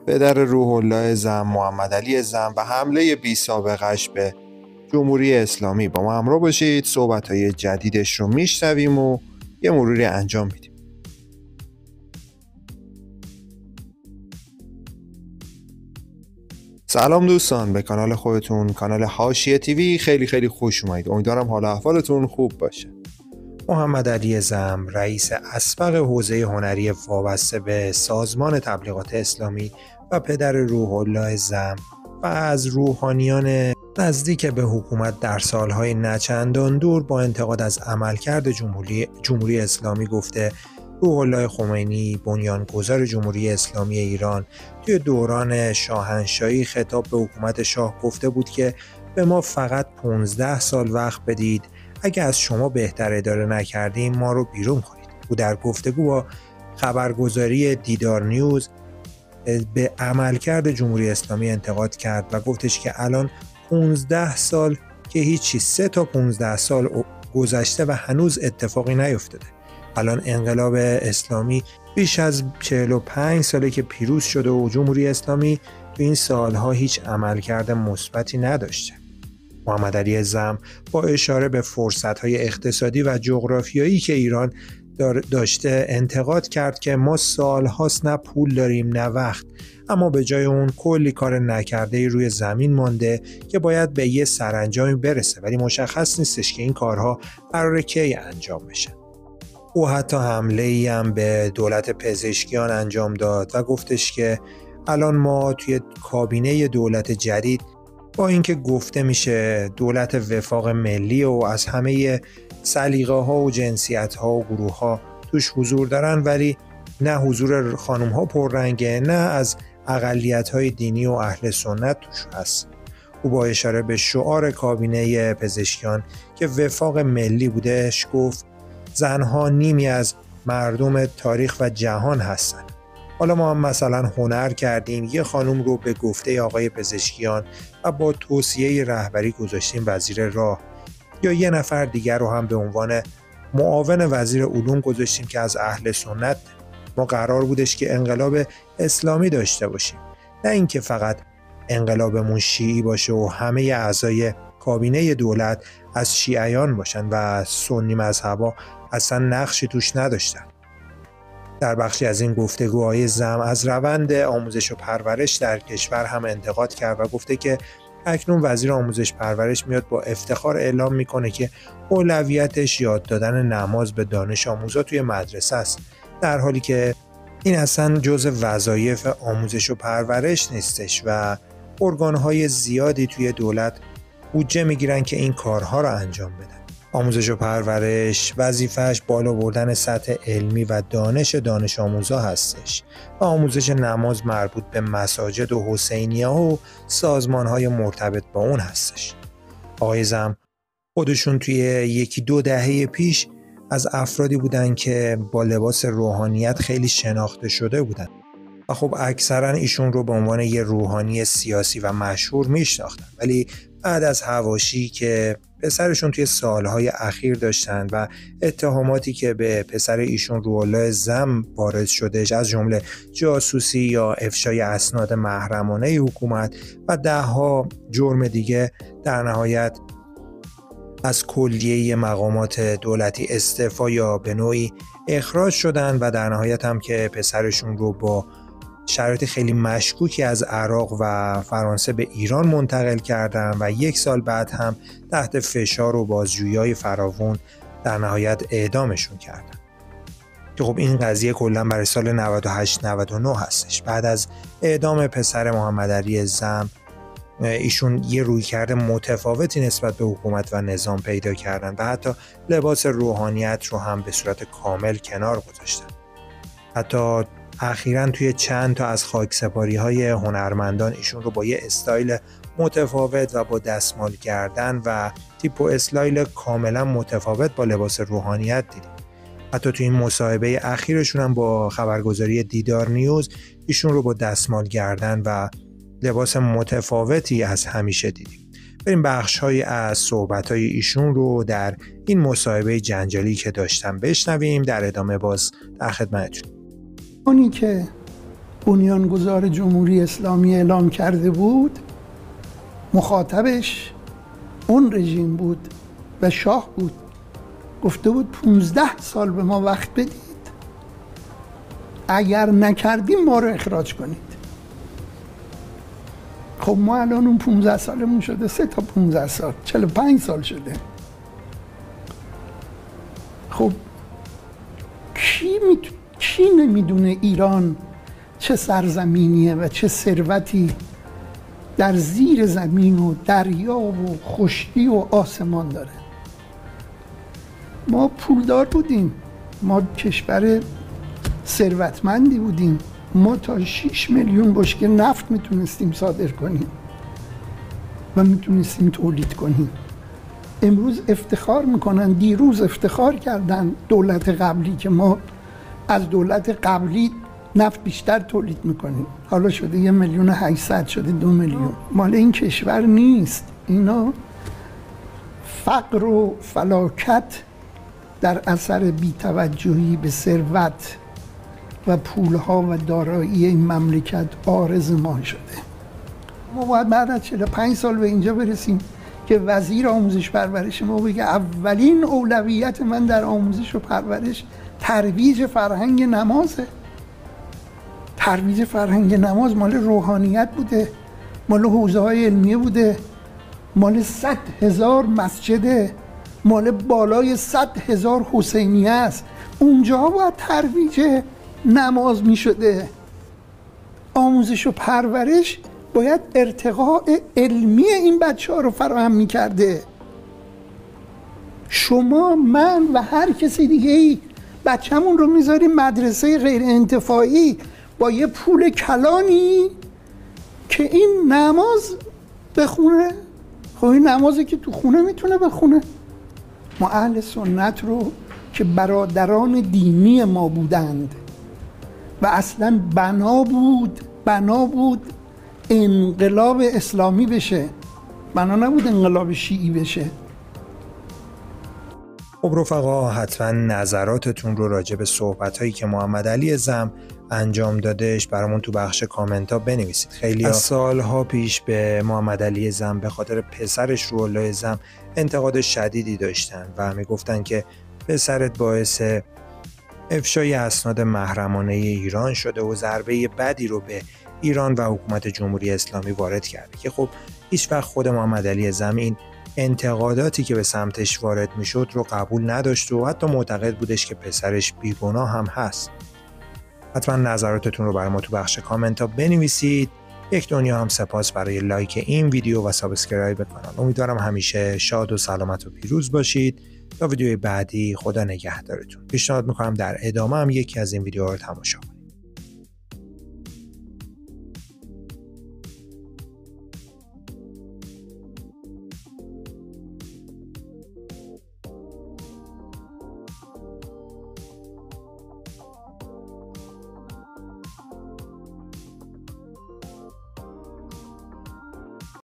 پدر روح الله زم محمدعلی زم و حمله بی سابقش به جمهوری اسلامی. با ما همراه باشید، صحبت‌های جدیدش رو میشنویم و یه مروری انجام میدیم. سلام دوستان، به کانال خودتون، کانال حاشیه تیوی خیلی خیلی خوش اومدید. امیدوارم حال احوالتون خوب باشه. محمدعلی زم، رئیس اسبق حوزه هنری وابسته به سازمان تبلیغات اسلامی و پدر روح الله زم و از روحانیان نزدیک به حکومت در سالهای نچندان دور با انتقاد از عملکرد جمهوری اسلامی گفته روح الله خمینی، بنیانگذار جمهوری اسلامی ایران، توی دوران شاهنشاهی خطاب به حکومت شاه گفته بود که به ما فقط 15 سال وقت بدید، اگه از شما بهتر اداره نکردیم ما رو بیرون کنید. او در گفتگو با خبرگزاری دیدار نیوز به عملکرد جمهوری اسلامی انتقاد کرد و گفتش که الان 15 سال که هیچی، 3 تا 15 سال گذشته و هنوز اتفاقی نیفتاده. الان انقلاب اسلامی بیش از 45 ساله که پیروز شده و جمهوری اسلامی تو این سالها هیچ عملکرد مثبتی نداشته. محمدعلی زم با اشاره به فرصت‌های اقتصادی و جغرافیایی که ایران داشته انتقاد کرد که ما سال‌هاست نه پول داریم نه وقت، اما به جای اون کلی کار نکرده روی زمین مانده که باید به یه سرانجامی برسه، ولی مشخص نیستش که این کارها قراره کی انجام بشه. او حتی حمله‌ای هم به دولت پزشکیان انجام داد و گفتش که الان ما توی کابینه دولت جدید با اینکه گفته میشه دولت وفاق ملی و از همه سلیقه ها و جنسیت ها و گروه ها توش حضور دارن، ولی نه حضور خانم ها پررنگه، نه از اقلیت های دینی و اهل سنت توش هست. او با اشاره به شعار کابینه پزشکیان که وفاق ملی بودش گفت زنها نیمی از مردم تاریخ و جهان هستن. حالا ما هم مثلا هنر کردیم یه خانم رو به گفته آقای پزشکیان و با توصیه رهبری گذاشتیم وزیر راه، یا یه نفر دیگر رو هم به عنوان معاون وزیر علوم گذاشتیم که از اهل سنت. ما قرار بودش که انقلاب اسلامی داشته باشیم، نه اینکه فقط انقلابمون شیعی باشه و همه اعضای کابینه دولت از شیعیان باشن و سنی مذهبا اصلا نقشی توش نداشتن. در بخشی از این گفتگوهای زم از روند آموزش و پرورش در کشور هم انتقاد کرد و گفته که اکنون وزیر آموزش پرورش میاد با افتخار اعلام میکنه که اولویتش یاد دادن نماز به دانش آموزا توی مدرسه است، در حالی که این اصلا جزء وظایف آموزش و پرورش نیستش و ارگانهای زیادی توی دولت بودجه میگیرن که این کارها رو انجام بدن. آموزش و پرورش وظیفه‌اش بالا بردن سطح علمی و دانش آموزا هستش و آموزش نماز مربوط به مساجد و حسینیه و سازمان‌های مرتبط با اون هستش. آقای زم خودشون توی 1-2 دهه پیش از افرادی بودن که با لباس روحانیت خیلی شناخته شده بودن و خب اکثرا ایشون رو به عنوان یه روحانی سیاسی و مشهور میشناختن، ولی بعد از حواشی که پسرشون توی سالهای اخیر داشتن و اتهاماتی که به پسر ایشون روح الله زم وارد شدهش، از جمله جاسوسی یا افشای اسناد محرمانه حکومت و 10 جرم دیگه، در نهایت از کلیه مقامات دولتی استعفا یا به نوعی اخراج شدن و در نهایت هم که پسرشون رو با شرایط خیلی مشکوکی از عراق و فرانسه به ایران منتقل کردن و 1 سال بعد هم تحت فشار و بازجویی‌های فراوان در نهایت اعدامشون کردن. که خب این قضیه کلا برای سال 98-99 هستش. بعد از اعدام پسر محمدعلی زم ایشون یه رویکرد متفاوتی نسبت به حکومت و نظام پیدا کردن و حتی لباس روحانیت رو هم به صورت کامل کنار گذاشتن. حتی اخیراً توی چند تا از خاکسپاری‌های هنرمندان ایشون رو با یه استایل متفاوت و با دستمال گردن و تیپ و استایل کاملا متفاوت با لباس روحانیت دیدیم. حتی توی این مصاحبه اخیرشون هم با خبرگزاری دیدار نیوز ایشون رو با دستمال گردن و لباس متفاوتی از همیشه دیدیم. بریم بخش‌هایی از صحبت‌های ایشون رو در این مصاحبه جنجالی که داشتم بشنویم، در ادامه باز در خدمتتون. اونی که بنیانگذار جمهوری اسلامی اعلام کرده بود، مخاطبش اون رژیم بود و شاه بود. گفته بود 15 سال به ما وقت بدید، اگر نکردیم ما رو اخراج کنید. خب ما الان اون 15 سالمون شده 3 تا 15 سال، 45 سال شده. خب کی نمیدونه ایران چه سرزمینیه و چه ثروتی در زیر زمین و دریا و خشکی و آسمان داره. ما پولدار بودیم، ما کشور ثروتمندی بودیم، ما تا 6 میلیون بشکه نفت میتونستیم صادر کنیم و میتونستیم تولید کنیم. امروز افتخار میکنن، دیروز افتخار کردن دولت قبلی که ما از دولت قبلی نفت بیشتر تولید میکنیم. حالا شده 1,800,000 شده 2 میلیون. مال این کشور نیست. اینا فقر و فلاکت در اثر بی‌توجهی به ثروت و پولها و دارایی این مملکت عارض ما شده. ما باید بعد از 45 سال به اینجا برسیم که وزیر آموزش پرورش ما بگه اولین اولویت من در آموزش و پرورش ترویج فرهنگ نمازه. ترویج فرهنگ نماز مال روحانیت بوده، مال حوزه‌های علمیه بوده، مال 100,000 مسجده، مال بالای 100,000 حسینیه است. اونجا باید ترویج نماز می شده. آموزش و پرورش باید ارتقاء علمی این بچه ها رو فراهم می کرده. شما، من و هر کسی دیگه ای بچه‌مون رو میذاریم مدرسه غیر انتفاعی با یه پول کلانی که این نماز بخونه. خب این نمازی که تو خونه میتونه بخونه. ما اهل سنت رو که برادران دینی ما بودند و اصلا بنا بود انقلاب اسلامی بشه، بنا نبود انقلاب شیعی بشه. خب رفقا، حتما نظراتتون رو راجع به صحبت‌هایی که محمد علی زم انجام دادش برامون تو بخش کامنت ها بنویسید. خیلی از سالها پیش به محمد علی زم به خاطر پسرش روح‌الله زم انتقاد شدیدی داشتن و میگفتن که پسرت باعث افشای اسناد محرمانه ایران شده و ضربه بدی رو به ایران و حکومت جمهوری اسلامی وارد کرده که خب هیچ وقت خود محمد علی زم این انتقاداتی که به سمتش وارد میشد رو قبول نداشت و حتی معتقد بودش که پسرش بیگناه هم هست. حتما نظراتتون رو برای ما تو بخش کامنت ها بنویسید. یک دنیا هم سپاس برای لایک این ویدیو و سابسکرایب کانال. امیدوارم همیشه شاد و سلامت و پیروز باشید. تا ویدیوی بعدی، خدا نگهدارتون. پیشنهاد میکنم در ادامه هم یکی از این ویدیوها رو تماشا کنید.